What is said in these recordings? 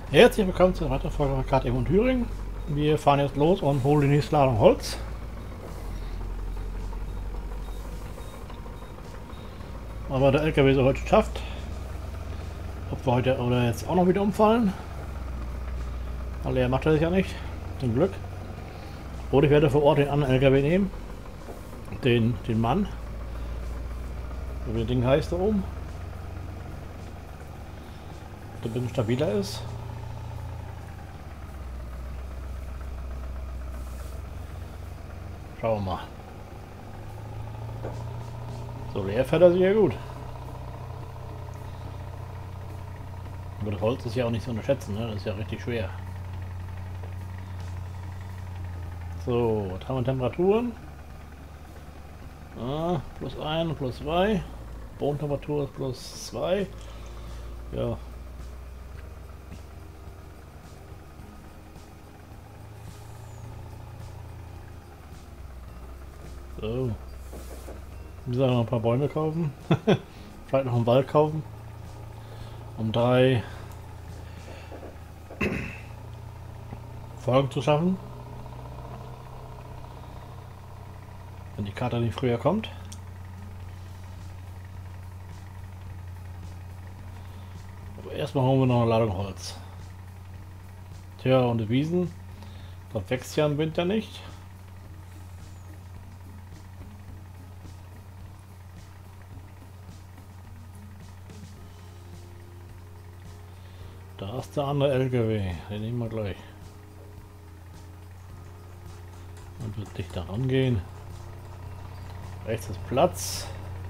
Herzlich willkommen zu einer weiteren Folge von KTM und Thüringen. Wir fahren jetzt los und holen die nächste Ladung Holz. Aber der LKW ist heute geschafft. Ob wir heute oder jetzt auch noch wieder umfallen. Weil er macht das ja nicht. Zum Glück. Oder ich werde vor Ort den anderen LKW nehmen. Den Mann. Wie das Ding heißt da oben. Der ein bisschen stabiler ist. Schauen wir mal. So, leer fährt er sich ja gut. Aber das Holz ist ja auch nicht zu unterschätzen, ne? Das ist ja richtig schwer. So, was haben wir Temperaturen? +1, +2. Bodentemperatur ist +2. Ja. So. Wir müssen noch ein paar Bäume kaufen. Vielleicht noch einen Wald kaufen. Um 3 Folgen zu schaffen. Wenn die Karte nicht früher kommt. Aber erstmal holen wir noch eine Ladung Holz. Tja, und die Wiesen. Das wächst ja im Winter nicht. Da ist der andere LKW, den nehmen wir gleich. Und wird dichter rangehen. Rechts ist Platz.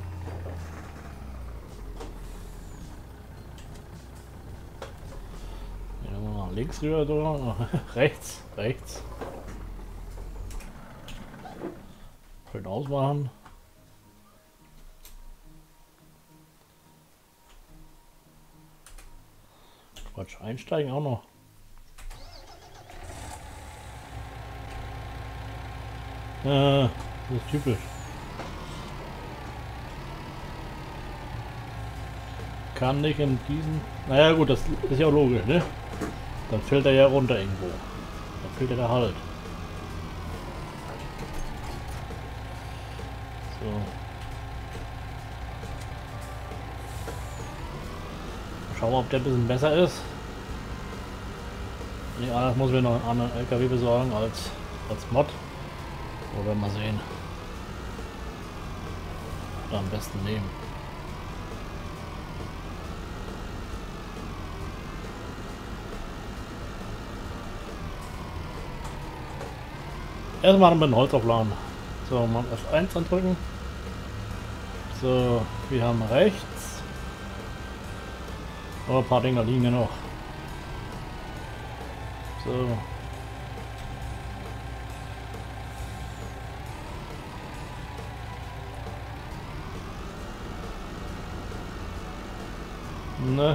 Hier haben wir nach links rüber, oder? rechts. Schön ausmachen. Quatsch, einsteigen auch noch. Das ist typisch. Kann nicht in diesen... Naja gut, das ist ja auch logisch, ne? Dann fällt er ja runter irgendwo. Dann fällt er da halt. So. Schauen wir, ob der ein bisschen besser ist. Nee, anders muss mir noch einen anderen LKW besorgen als Mod. Oder mal sehen. Oder am besten nehmen. Erstmal mit dem Holz aufladen. So, mal F1 andrücken. So, wir haben rechts. Oh, ein paar Dinger liegen ja noch. So. Ne.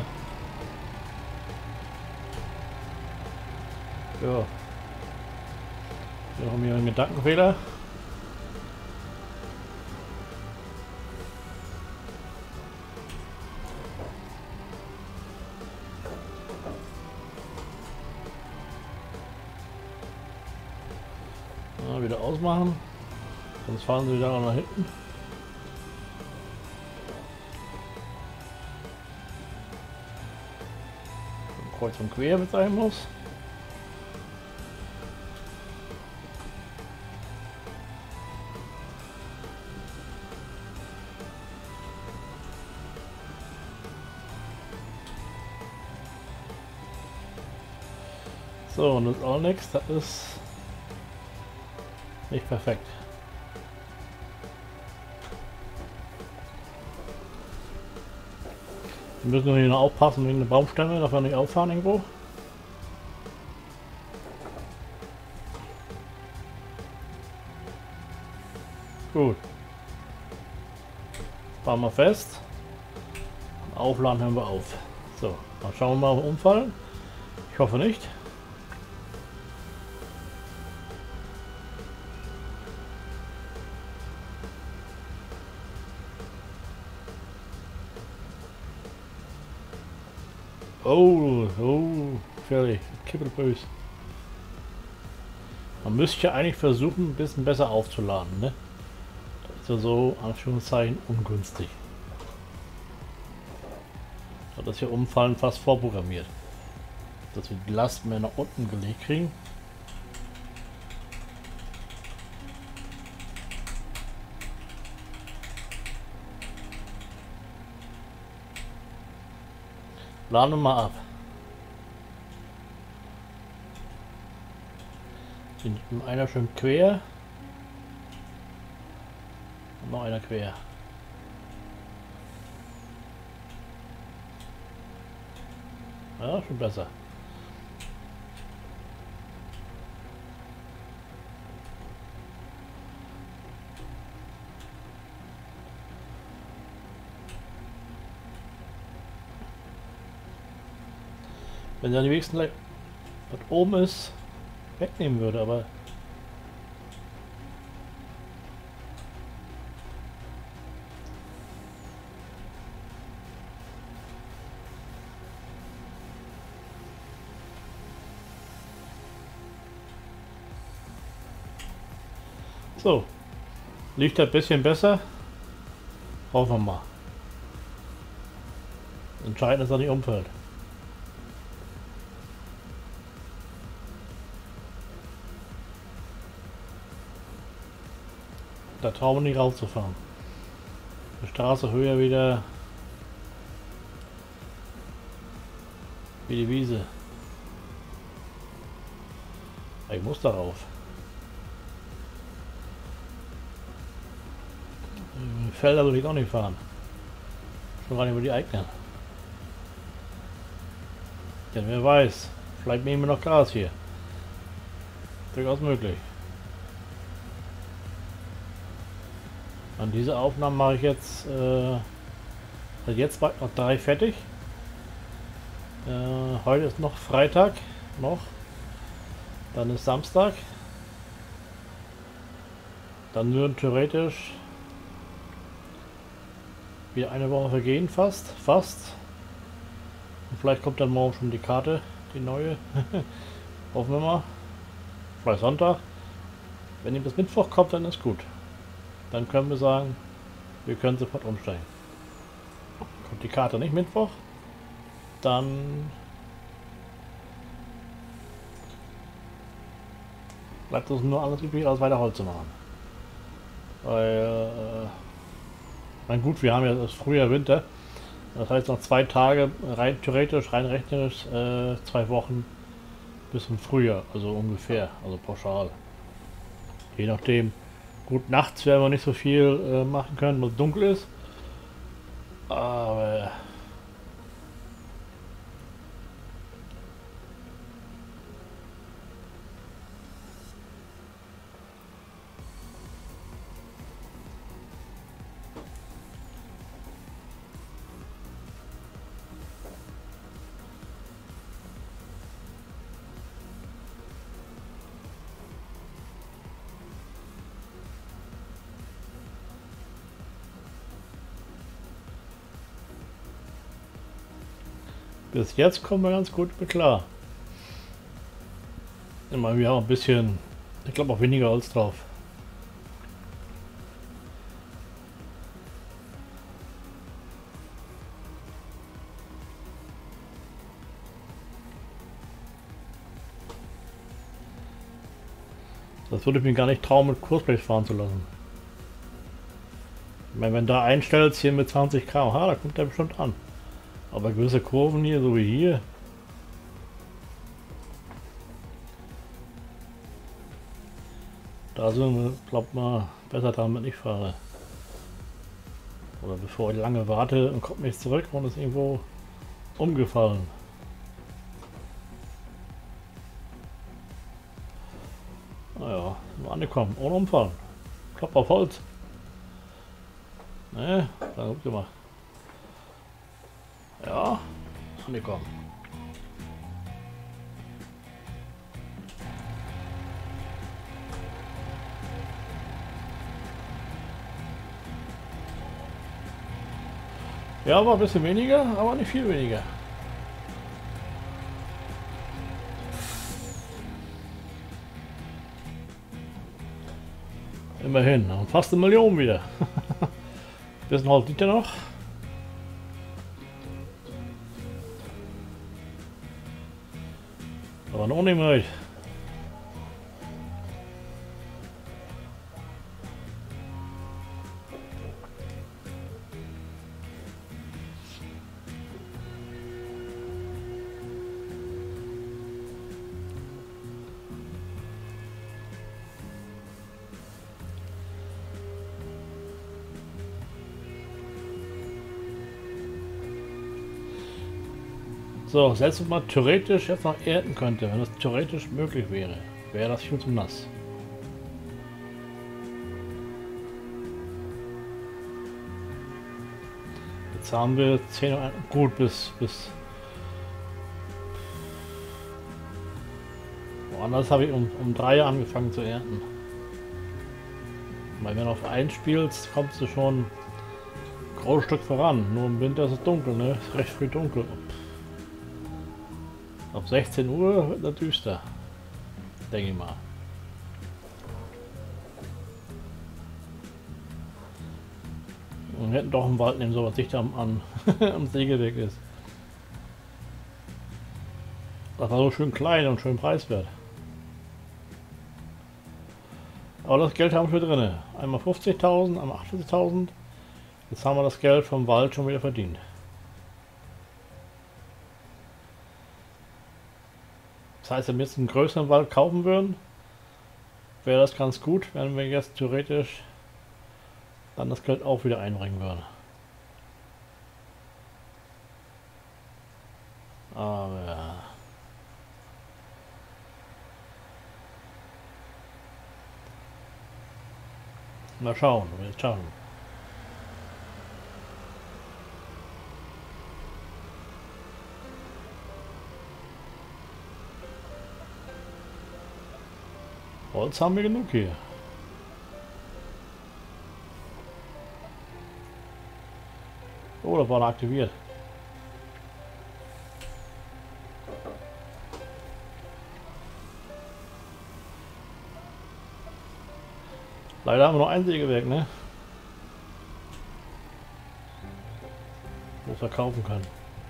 Ja. Wir haben hier einen Gedankenfehler. Ja, wieder ausmachen. Sonst fahren sie wieder nach hinten. Kreuz und quer mit sein muss. So, und das ist auch nichts, das ist nicht perfekt. Wir müssen hier noch aufpassen wegen der Baumstämme, dass wir nicht auffahren irgendwo. Gut. Fahren wir fest. Aufladen hören wir auf. So, dann schauen wir mal auf Unfall. Ich hoffe nicht. Oh, gefährlich. Kippelbös. Man müsste ja eigentlich versuchen, ein bisschen besser aufzuladen, ne? Das ist ja so, Anführungszeichen, ungünstig. Das ist ja umfallen fast vorprogrammiert. Dass wir die Last mehr nach unten gelegt kriegen. Laden wir mal ab. Sind einer schön quer. Und noch einer quer. Ja, schon besser. Wenn dann die wenigsten, was oben ist, wegnehmen würde, aber so, liegt ein bisschen besser. Hoffen wir mal. Entscheidend ist, dass er nicht umfällt. Da trauen wir nicht rauszufahren. Die Straße höher wieder wie die Wiese. Ich muss darauf. Felder will ich auch nicht fahren. Schon gar nicht über die eigenen. Denn wer weiß, vielleicht nehmen wir noch Gras hier. Durchaus möglich. An diese Aufnahmen mache ich jetzt bald noch 3 fertig. Heute ist noch Freitag, dann ist Samstag, dann würden theoretisch wieder eine Woche vergehen, fast. Und vielleicht kommt dann morgen schon die Karte, die neue. Hoffen wir mal. Vielleicht Sonntag. Wenn ihm das Mittwoch kommt, dann ist gut. Dann können wir sagen, wir können sofort umsteigen. Kommt die Karte nicht Mittwoch, dann bleibt uns nur alles übrig, als weiter Holz zu machen. Weil, mein gut, wir haben ja das Frühjahr, Winter. Das heißt noch 2 Tage, rein theoretisch, rein rechnerisch, 2 Wochen bis zum Frühjahr, also ungefähr, also pauschal. Je nachdem. Gut, nachts werden wir nicht so viel machen können, weil es dunkel ist. Aber bis jetzt kommen wir ganz gut mit klar. Immer wir haben ein bisschen, ich glaube auch weniger Holz drauf. Das würde ich mir gar nicht trauen, mit Kursblech fahren zu lassen. Ich meine, wenn da einstellst hier mit 20 km/h, da kommt der bestimmt an. Aber gewisse Kurven hier, so wie hier, da sind wir, glaubt mal, besser dran, wenn ich fahre. Oder bevor ich lange warte und kommt nicht zurück und ist irgendwo umgefallen. Naja, sind wir angekommen, ohne Umfallen. Klopf auf Holz. Ne, dann gut gemacht. Ja, angekommen. Ja, war ein bisschen weniger, aber nicht viel weniger. Immerhin, und fast 1 Million wieder. Bisschen Holz liegt ja noch. Aber noch nicht mehr. So, selbst wenn man theoretisch jetzt noch ernten könnte, wenn das theoretisch möglich wäre, wäre das viel zu nass. Jetzt haben wir 10 Uhr, gut bis woanders habe ich um 3 Uhr angefangen zu ernten. Weil wenn du auf 1 spielst, kommst du schon ein großes Stück voran. Nur im Winter ist es dunkel, ne? Ist recht früh dunkel. Ab 16 Uhr wird es düster, denke ich mal. Wir hätten doch einen Wald nehmen sollen, was dichter am Sägeweg ist. Das war so schön klein und schön preiswert. Aber das Geld haben wir drin. Einmal 50.000, einmal 48.000. Jetzt haben wir das Geld vom Wald schon wieder verdient. Das heißt, wenn wir jetzt einen größeren Wald kaufen würden, wäre das ganz gut, wenn wir jetzt theoretisch dann das Geld auch wieder einbringen würden. Aber mal schauen, wir schauen. Holz haben wir genug hier. Oh, da war er aktiviert. Leider haben wir noch ein Sägewerk, ne? Wo wir verkaufen können.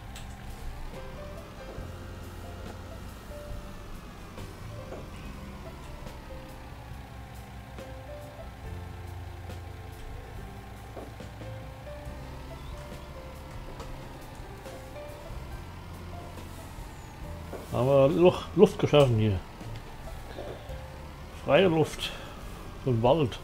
Aber Luft geschaffen hier. Freie Luft. Und Wald.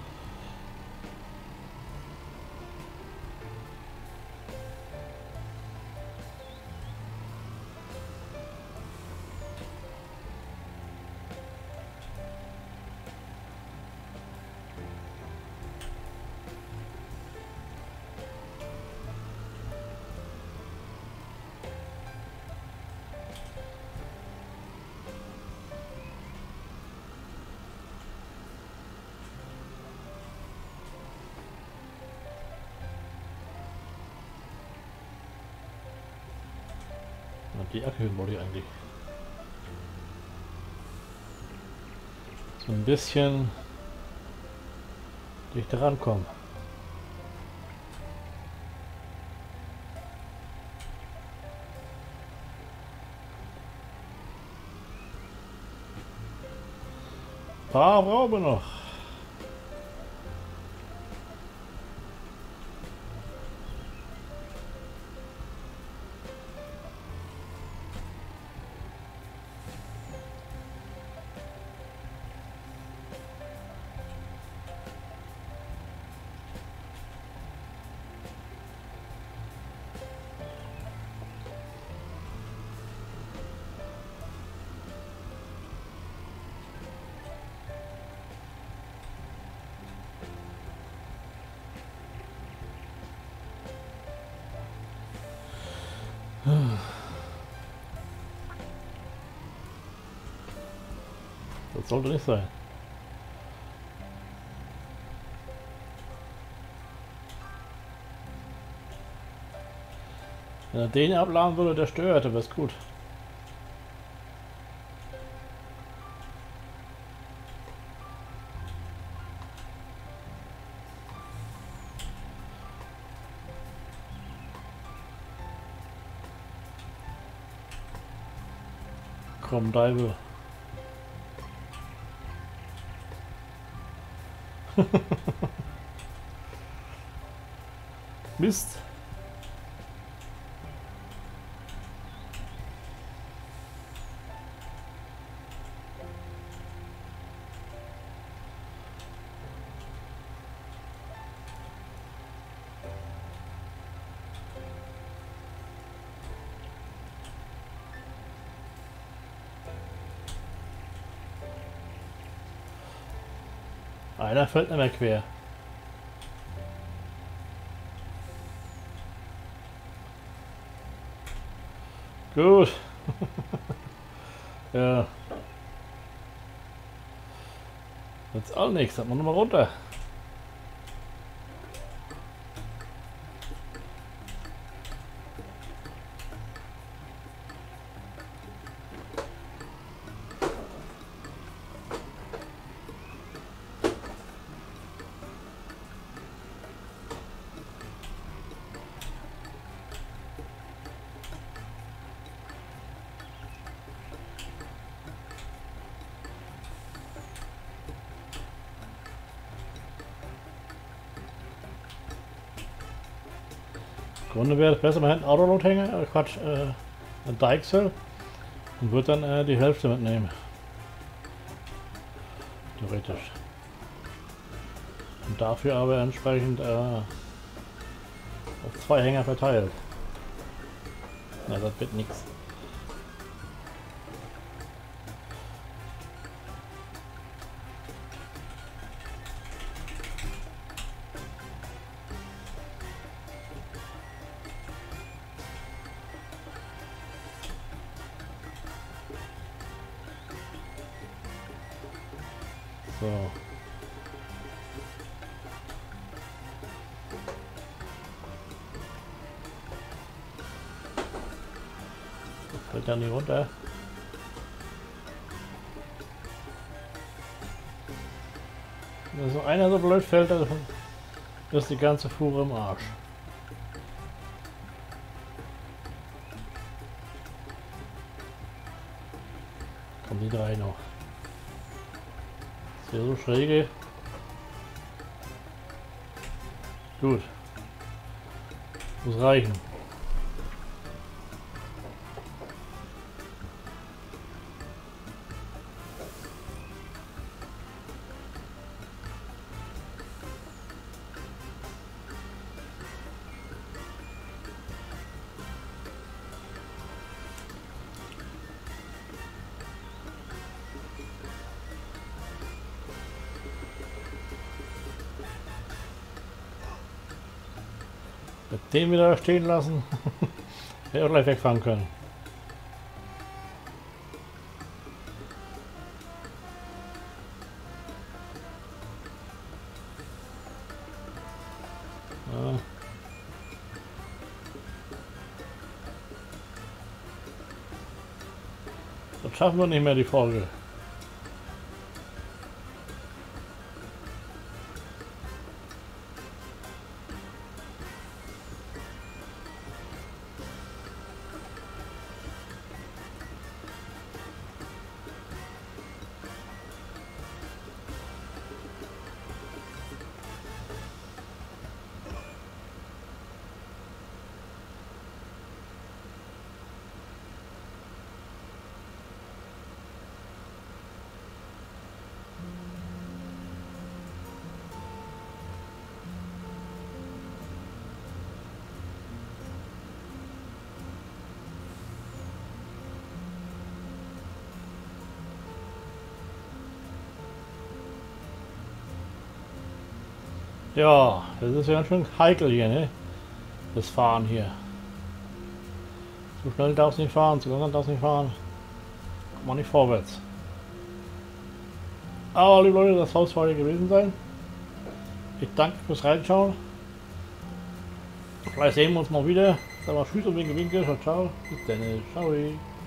Die Ecke wollte ich eigentlich. So ein bisschen dichter rankommen. Ein paar brauchen wir noch. Das sollte nicht sein. Wenn er den abladen würde, der stört, dann wäre es gut. Komm, Deibel. Mist. Einer fällt nicht mehr quer. Gut. Ja. Jetzt auch nichts. Dann machen wir mal runter. Im Grunde wäre es besser, man hätte einen Autoload-Hänger, Quatsch, ein Deichsel und würde dann die Hälfte mitnehmen. Theoretisch. Und dafür aber entsprechend auf 2 Hänger verteilt. Na, das wird nichts. So. Fällt ja nicht runter. Wenn so einer so blöd fällt, dann ist die ganze Fuhre im Arsch. Kommen die 3 noch. Hier so schräge. Gut. Muss reichen. Den wieder stehen lassen. Hätte auch gleich wegfahren können. Ja. Das schaffen wir nicht mehr, die Folge. Ja, das ist ja ganz schön heikel hier, ne? Das Fahren hier. Zu schnell darfst du nicht fahren, zu langsam darfst du nicht fahren. Kommt man nicht vorwärts. Aber liebe Leute, das soll es für heute gewesen sein. Ich danke fürs Reinschauen. Vielleicht sehen wir uns mal wieder. Sag mal Tschüss und winke, winke. Ciao, ciao. Bis dann. Ciao.